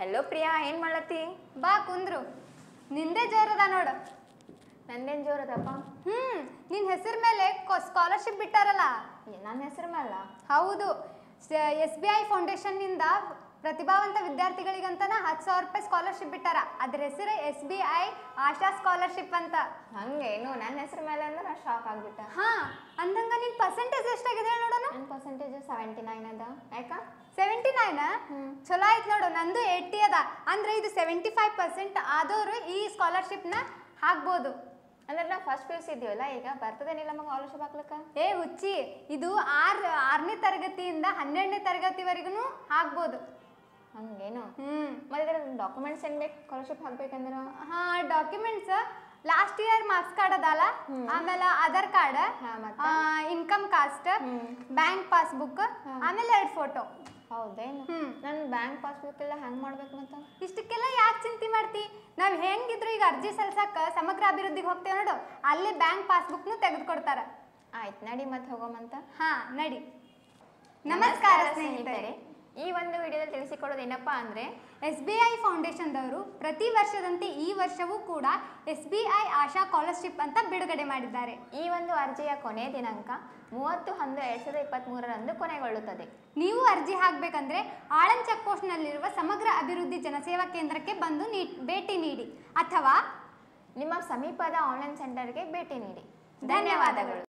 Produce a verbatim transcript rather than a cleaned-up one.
Hello Priya, ಏನು ಮಾಡತ್ತಿ? ಬಾ ಕುಂದ್ರು. ನಿಂದೆ ಜೋರದ ನೋಡು. ನಂದೇನು ಜೋರದಪ್ಪ? ಹ್ಞೂ ನಿನ್ನ ಹೆಸರು ಮೇಲೆ ಸ್ಕಾಲರ್ಶಿಪ್ ಬಿಟ್ಟಾರಲ್ಲ. ನನ್ನ ಹೆಸರು ಮೇಲ? ಹೌದು. ಎಸ್ ಬಿ ಐ ಫೌಂಡೇಶನ್ನಿಂದ ಪ್ರತಿಭಾವಂತ ವಿದ್ಯಾರ್ಥಿಗಳಿಗಂತನ ಹತ್ತು ಸಾವಿರ ರೂಪಾಯಿ ಸ್ಕಾಲರ್ಶಿಪ್ ಬಿಟ್ಟಾರ. ಅದ್ರ ಹೆಸರು S B I Asha scholarship ಅಂತ. ಹಂಗೇನು? ನನ್ನ ಹೆಸರು ಮೇಲೆ ಅಂದ್ರೆ ನಾನು ಶಾಕ್ ಆಗ್ಬಿಟ್ಟೆ. ಹಾಂ, ಅಂದಂಗ ನಿನ್ನ ಪರ್ಸೆಂಟೇಜ್ ಎಷ್ಟಾಗಿದೆ ನೋಡೋಣ. ನನ್ನ ಪರ್ಸೆಂಟೇಜ್ ಸೆವೆಂಟಿ ನೈನ್ ಅದ. ಯಾಕ? ಸೆವೆಂಟಿ ನೈನ್ ಚಲೋ ಆಯ್ತು ನೋಡು. ನಂದು ಏಯ್ಟಿ ಅದ. ಅಂದ್ರೆ ಇದು ಸೆವೆಂಟಿ ಫೈವ್ ಪರ್ಸೆಂಟ್ ಆದವರು ಈ ಸ್ಕಾಲರ್ಶಿಪ್ನ ಹಾಕ್ಬೋದು. ಅಂದ್ರೆ ನಾವು ಫಸ್ಟ್ ಪಿ ಯು ಸಿ ಇದೀವಲ್ಲ, ಈಗ ಬರ್ತದೇನಿಲ್ಲ ನಮಗೆ ಸ್ಕಾಲರ್ಶಿಪ್ ಹಾಕ್ಲಿಕ್ಕೆ? ಏ ಹುಚ್ಚಿ, ಇದು ಆರ್ ಆರನೇ ತರಗತಿಯಿಂದ ಹನ್ನೆರಡನೇ ತರಗತಿವರೆಗೂ ಹಾಕ್ಬೋದು. ಹಂಗೇನು? ಹ್ಞೂ. ಮತ್ತೆ ಇದ್ರ ಡಾಕ್ಯುಮೆಂಟ್ಸ್ ಏನು ಬೇಕು ಸ್ಕಾಲರ್ಶಿಪ್ ಹಾಕ್ಬೇಕಂದ್ರೆ? ಹಾಂ, documents last year marks card ಅದಲ್ಲ, ಆಮೇಲೆ Aadhaar card, income caste, bank passbook, ಆಮೇಲೆ ಎರಡು ಫೋಟೋ. ಹೌದೇನು? ನನ್ನ ಬ್ಯಾಂಕ್ ಪಾಸ್ಬುಕ್ ಎಲ್ಲ ಹೆಂಗೆ ಮಾಡ್ಬೇಕು? ಮತ್ತೆ ಇಷ್ಟಕ್ಕೆಲ್ಲ ಯಾಕೆ ಚಿಂತೆ ಮಾಡ್ತಿ? ನಾವು ಹೆಂಗಿದ್ರು ಈಗ ಅರ್ಜಿ ಸಲ್ಸಕ್ಕೆ ಸಮಗ್ರ ಅಭಿವೃದ್ಧಿಗೆ ಹೋಗ್ತೇವೆ ನೋಡು, ಅಲ್ಲಿ ಬ್ಯಾಂಕ್ ಪಾಸ್ಬುಕ್ನು ತೆಗೆದುಕೊಡ್ತಾರೆ. ಆಯ್ತು, ನಡಿ ಮತ್ತೆ ಹೋಗೋಮಂತ. ಹಾಂ ನಡಿ. ನಮಸ್ಕಾರ ಸ್ನೇಹಿತರೆ. ಈ ಒಂದು ವಿಡಿಯೋದಲ್ಲಿ ತಿಳಿಸಿಕೊಡೋದು ಏನಪ್ಪಾ ಅಂದರೆ, ಎಸ್ ಬಿ ಐ ಫೌಂಡೇಶನ್ದವರು ಪ್ರತಿ ವರ್ಷದಂತೆ ಈ ವರ್ಷವೂ ಕೂಡ S B I Asha scholarship ಅಂತ ಬಿಡುಗಡೆ ಮಾಡಿದ್ದಾರೆ. ಈ ಒಂದು ಅರ್ಜಿಯ ಕೊನೆಯ ದಿನಾಂಕ ಮೂವತ್ತು ಹನ್ನೊಂದು ಎರಡು ಸಾವಿರದ ಇಪ್ಪತ್ತ್ಮೂರರಂದು ಕೊನೆಗೊಳ್ಳುತ್ತದೆ. ನೀವು ಅರ್ಜಿ ಹಾಕಬೇಕಂದ್ರೆ ಆಳಂದ್ ಚೆಕ್ ಪೋಸ್ಟ್ನಲ್ಲಿರುವ ಸಮಗ್ರ ಅಭಿವೃದ್ಧಿ ಜನಸೇವಾ ಕೇಂದ್ರಕ್ಕೆ ಬಂದು ನೀ ಭೇಟಿ ನೀಡಿ ಅಥವಾ ನಿಮ್ಮ ಸಮೀಪದ ಆನ್ಲೈನ್ ಸೆಂಟರ್ಗೆ ಭೇಟಿ ನೀಡಿ. ಧನ್ಯವಾದಗಳು.